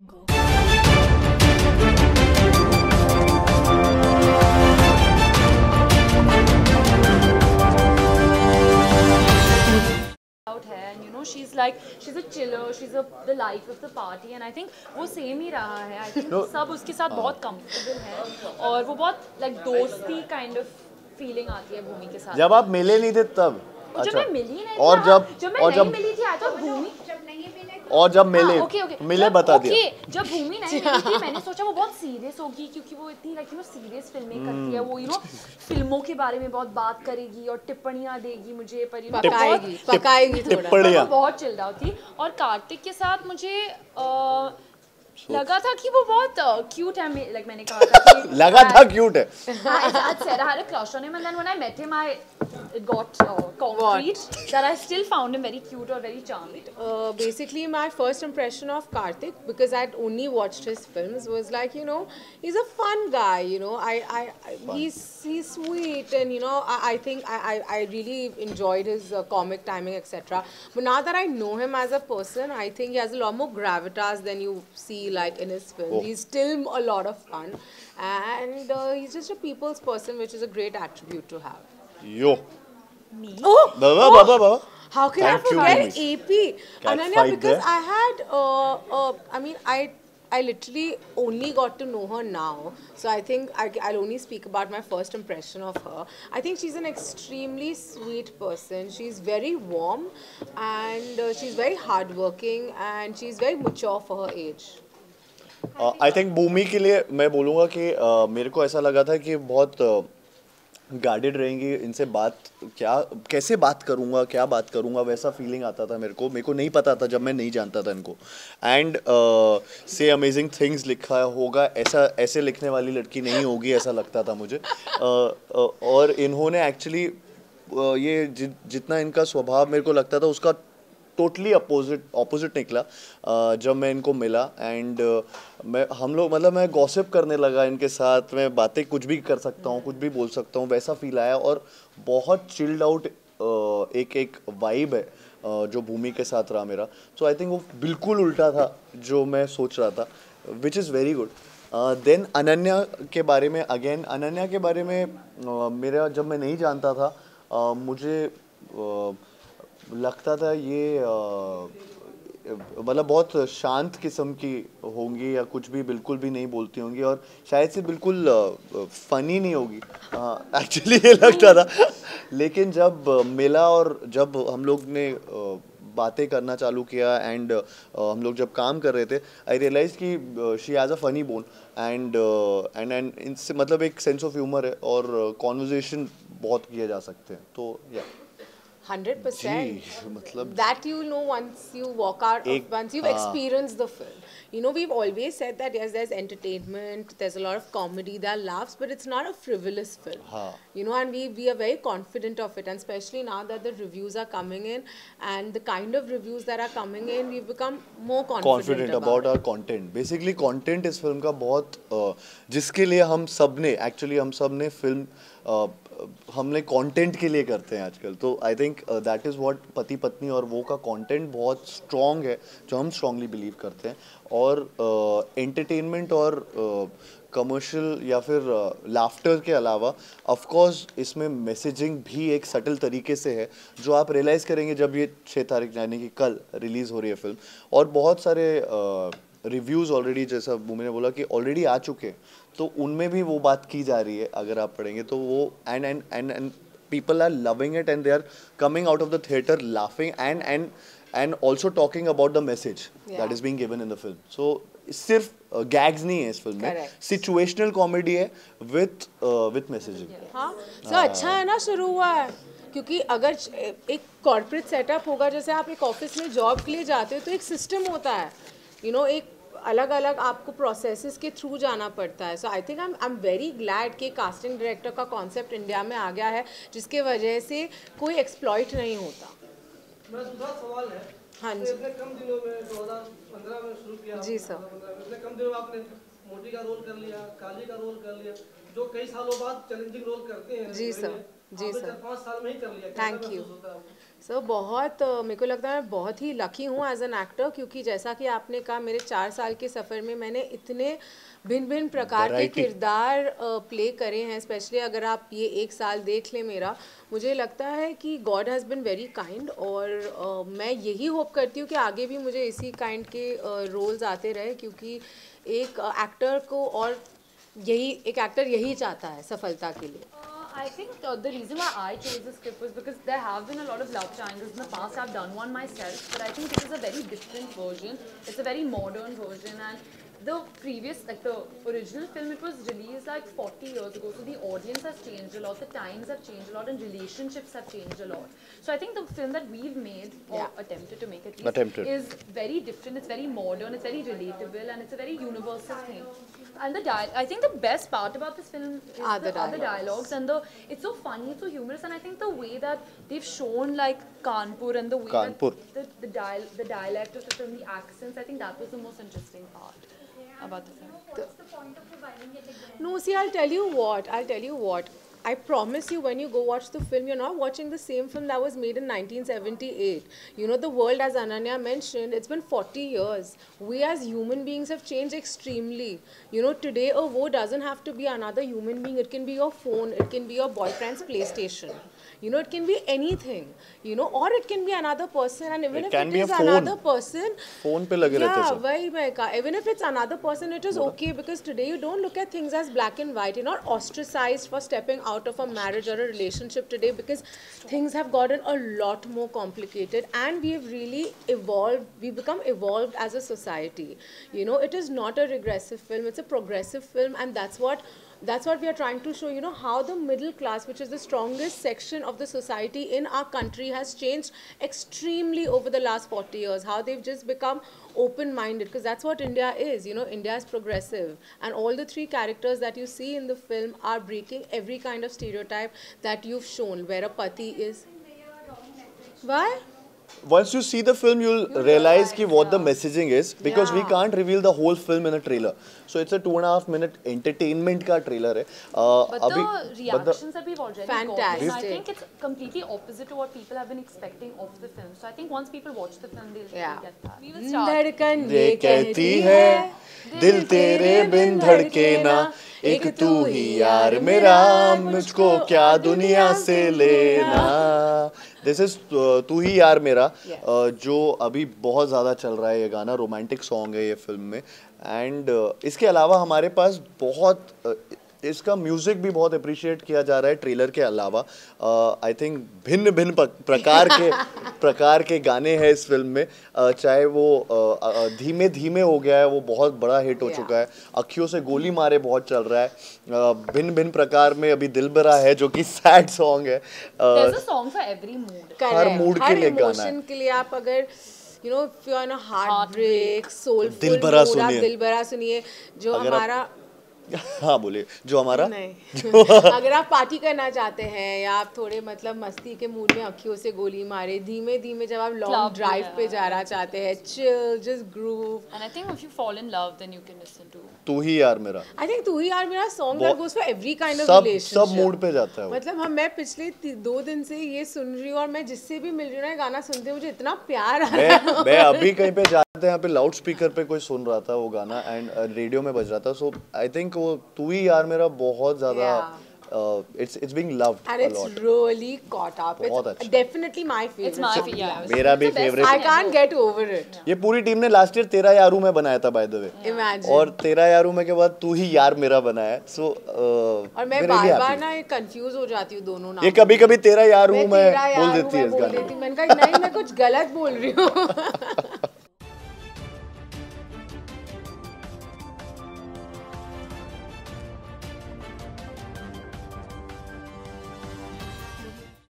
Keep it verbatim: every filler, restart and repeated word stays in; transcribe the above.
out है and you know she's like she's a chiller, she's a the life of the party and I think वो same ही रहा है. I think no. सब उसके साथ बहुत comfortable है और वो बहुत like दोस्ती kind of feeling आती है भूमि के साथ. जब आप मिले नहीं थे तब अच्छा. जब मैं मिली नहीं और जब जब मैं नहीं मिली थी तो भूमि जब नहीं मिले और जब मिले ओके ओके मिले बता दिया. जब भूमि नहीं मिली थी मैंने सोचा वो बहुत सीरियस होगी क्योंकि वो इतनी लाइक यू नो सीरियस फिल्में करती है. वो यू नो फिल्मों के बारे में बहुत बात करेगी और टिप्पणियां देगी मुझे पर यू नो पकाएगी पकाएगी थोड़ा. बहुत चिल्ड आउट थी और कार्तिक के साथ मुझे लगा था कि वो बहुत क्यूट है. लाइक मैंने कहा था कि लगा था क्यूट है. I said I had a crush on him and then when I met him I it got uh, concrete that I still found him very cute or very charming. Uh, basically my first impression of Karthik, because I'd only watched his films, was like, you know, he's a fun guy, you know. I, I, I he's he's sweet and you know I, I think I, I, I really enjoyed his uh, comic timing, et cetera. But now that I know him as a person, I think he has a lot more gravitas than you see like in his films. Oh. He's still a lot of fun and uh, he's just a people's person, which is a great attribute to have. Yo. Me? Oh, baba, oh. baba, baba. How can Thank I forget you, A P? Ananya, because there. I had, uh, uh, I mean, I I literally only got to know her now. So I think I, I'll only speak about my first impression of her. I think she's an extremely sweet person. She's very warm and uh, she's very hardworking and she's very mature for her age. I think Bhumi के लिए मैं बोलूँगा कि uh, मेरे को ऐसा लगा था कि बहुत गार्डेड uh, रहेंगी. इनसे बात क्या कैसे बात करूँगा क्या बात करूँगा वैसा फीलिंग आता था मेरे को. मेरे को नहीं पता था जब मैं नहीं जानता था इनको. एंड से अमेजिंग थिंग्स लिखा होगा ऐसा ऐसे लिखने वाली लड़की नहीं होगी ऐसा लगता था मुझे. uh, uh, और इन्होंने एक्चुअली uh, ये जि, जितना इनका स्वभाव मेरे को लगता था उसका टोटली अपोजिट ऑपोजिट निकला uh, जब मैं इनको मिला. एंड uh, मैं हम लोग मतलब मैं गॉसिप करने लगा इनके साथ. मैं बातें कुछ भी कर सकता हूँ कुछ भी बोल सकता हूँ वैसा फील आया. और बहुत चिल्ड आउट uh, एक एक वाइब है uh, जो भूमि के साथ रहा मेरा. सो आई थिंक वो बिल्कुल उल्टा था जो मैं सोच रहा था, which is very good. Then Ananya के बारे में अगेन अनन्या के बारे में uh, मेरा जब मैं नहीं जानता था uh, मुझे uh, लगता था ये मतलब बहुत शांत किस्म की होंगी या कुछ भी बिल्कुल भी नहीं बोलती होंगी और शायद से बिल्कुल फ़नी नहीं होगी एक्चुअली ये लगता था. लेकिन जब मिला और जब हम लोग ने बातें करना चालू किया एंड हम लोग जब काम कर रहे थे आई रियलाइज कि she has a funny bone and and and इनसे मतलब एक सेंस ऑफ ह्यूमर है और कॉन्वर्जेशन बहुत किए जा सकते हैं. तो या one hundred percent. मतलब that you know once you walk out of, once you've experienced the film. You know, we've always said that yes, there's entertainment, there's a lot of comedy, there are laughs, but it's not a frivolous film. Haan. You know, and we we are very confident of it, and especially now that the reviews are coming in and the kind of reviews that are coming in, we've become more confident, confident about, about our content. Basically, content इस film का बहुत जिसके लिए हम सब ने actually हम सब ने फिल्म हमने कंटेंट के लिए करते हैं आजकल. तो I think that is what पति पत्नी और वो का कंटेंट बहुत स्ट्रॉन्ग है जो हम स्ट्रांगली बिलीव करते हैं. और एंटरटेनमेंट uh, और कमर्शियल uh, या फिर लाफ्टर uh, के अलावा ऑफ कोर्स इसमें मैसेजिंग भी एक सटल तरीके से है जो आप रियलाइज़ करेंगे जब ये छः तारीख यानी कि कल रिलीज़ हो रही है फिल्म. और बहुत सारे रिव्यूज़ uh, ऑलरेडी जैसा भूमि ने बोला कि ऑलरेडी आ चुके हैं तो उनमें भी वो बात की जा रही है अगर आप पढ़ेंगे तो वो and and and and people are loving it and they are coming out of the theatre laughing and and and also talking about the message that is being given in the film. So सिर्फ gags uh, नहीं है इस film में, situational comedy है with with messaging. हाँ so अच्छा है ना शुरू हुआ है क्योंकि अगर एक कॉर्पोरेट सेटअप होगा जैसे आप एक ऑफिस में जॉब के लिए जाते हो तो एक सिस्टम होता है यू you नो know, एक अलग अलग आपको प्रोसेसेस के थ्रू जाना पड़ता है. So I think I am I am very glad कि कास्टिंग डायरेक्टर का कॉन्सेप्ट इंडिया में आ गया है जिसके वजह से कोई एक्सप्लॉइट नहीं होता. मेरा दूसरा सवाल है. हाँ जी. इतने कम दिनों में दो हज़ार पंद्रह में शुरू किया. जी सर. इतने कम दिनों में आपने मोटी का रोल कर लिया, काली का रोल कर लिया, जो कई सालों बाद चैलेंजिंग रोल करते हैं. जी सर. जी सर. पाँच साल में ही कर लिया. Thank you. सर so, बहुत uh, मेरे को लगता है मैं बहुत ही लकी हूँ एज एन एक्टर, क्योंकि जैसा कि आपने कहा मेरे चार साल के सफ़र में मैंने इतने भिन्न भिन्न प्रकार के किरदार प्ले uh, करे हैं। स्पेशली अगर आप ये एक साल देख लें मेरा, मुझे लगता है कि God has been very kind, और uh, मैं यही होप करती हूँ कि आगे भी मुझे इसी काइंड के रोल्स uh, आते रहे, क्योंकि एक एक्टर uh, को और यही एक एक्टर यही चाहता है सफलता के लिए। I think uh, the reason why I chose this script was because there have been a lot of love triangles in the past. I've done one myself, but I think this is a very different version. It's a very modern version, and the previous, like the original film, it was released like forty years ago. So the audience has changed a lot, the times have changed a lot, and relationships have changed a lot. So I think the film that we've made, or yeah. attempted to make at least, attempted. is very different. It's very modern, it's very relatable, and it's a very universal thing. And the dial I think the best part about this film is ah, the, the, dialogues. the dialogues, and the it's so funny, it's so humorous, and I think the way that they've shown like Kanpur and the way Kanpur. that the the, dial, the dialect of the film, the accents, I think that was the most interesting part about the film. What's the point of dividing it again? No, see, I'll tell you what. I'll tell you what. I promise you, when you go watch the film, you're not watching the same film that was made in nineteen seventy-eight. You know, the world, as Ananya mentioned, it's been forty years. We as human beings have changed extremely. You know, today a vote doesn't have to be another human being. It can be your phone. It can be your boyfriend's PlayStation. You know, it can be anything. You know, or it can be another person. And even it if can it be is a phone. another person, phone पे लगे रहते yeah, सब. वही मैं कहा. Even if it's another person, it is okay, because today you don't look at things as black and white. You're not ostracized for stepping out of a marriage or a relationship today, because things have gotten a lot more complicated, and we have really evolved. We've become evolved as a society. You know, it is not a regressive film. It's a progressive film, and that's what. That's what we are trying to show, you know, how the middle class, which is the strongest section of the society in our country, has changed extremely over the last forty years. How they've just become open-minded, because that's what India is. You know, India is progressive. And all the three characters that you see in the film are breaking every kind of stereotype that you've shown, where a pati is. Why? Once you see the film, you'll You'll realize realize, ki what the yeah. messaging is, because we Yeah. can't reveal the whole film in a trailer. So it's a two and a half minute entertainment ka trailer hai. Uh, But abhi, the but the reactions that we've already gotten, I Fantastic. think it's completely opposite to what people have been expecting of the film. So I think once people watch the film, they'll, Yeah. they'll get that. We will start. धड़कन ये कहती है दिल तेरे बिन धड़के ना, एक तू ही यार मेरा, मुझको क्या दुनिया से लेना. दिस इज तू ही यार मेरा, Yes. uh, जो अभी बहुत ज़्यादा चल रहा है. ये गाना रोमांटिक सॉन्ग है ये फिल्म में. एंड uh, इसके अलावा हमारे पास बहुत uh, इसका म्यूजिक भी बहुत अप्रिशिएट किया जा रहा है ट्रेलर के अलावा. आई थिंक भिन्न भिन्न प्रकार के प्रकार के गाने हैं इस फिल्म में. uh, चाहे वो uh, uh, धीमे धीमे हो गया है, वो बहुत बड़ा हिट हो Yeah. चुका है. अखियों से गोली मारे बहुत चल रहा है. uh, भिन्न भिन्न प्रकार में अभी दिलबरा है जो कि सैड सॉन्ग है. uh, There's a song for every mood. हर mood के लिए गाना है. emotion के लिए आप अगर you know, if you're in a heartbreak, soulful दिलबरा mood, आप सुनिए. दिलबरा सुनिए. जो अगर आप- हमारा हाँ बोलिए. जो हमारा नहीं अगर आप पार्टी करना चाहते हैं, या आप थोड़े मतलब मस्ती के मूड में अखियों से गोली मारे, धीमे धीमे जब आप लॉन्ग Club, ड्राइव yeah. पे जाना चाहते हैं, chill, just groove. And I think if you fall in love, then you can listen to. तू ही यार मेरा I think तू ही यार मेरा song that बहुत- goes for every kind of सब relationship. सब मूड पे जाता है वो. मतलब हम मैं पिछले ती- दो दिन से ये सुन रही हूँ, और मैं जिससे भी मिल रही हूँ ना, ये गाना सुनते हुए मुझे इतना प्यार आ रहा है. मैं मैं अभी कहीं पे जाते हैं, यहाँ पे लाउड स्पीकर पे कोई सुन रहा था वो गाना, एंड रेडियो में बज रहा था. सो आई थिंक वो तू ही यार मेरा बहुत ज्यादा it's it's being loved And a it's lot. really caught up. बहुत It's अच्छा. definitely my favorite. It's my song, favorite. Yeah, मेरा भी it's the best favorite. I thing can't ever. get over it. ये पूरी team ने last year तेरा यारू में बनाया था बाय द वे, Imagine. और तेरा यारू में के बाद तू ही यार मेरा बनाया. सो और मैं बार बार ना ये कंफ्यूज हो जाती हूँ दोनों नाम. ये कभी कभी तेरा यारू मैं में तेरा बोल यार देती है हूँ, इस मैं बोल गाने देती हूँ. मैंने कहा नहीं, मैं कुछ गलत बोल रही हूँ.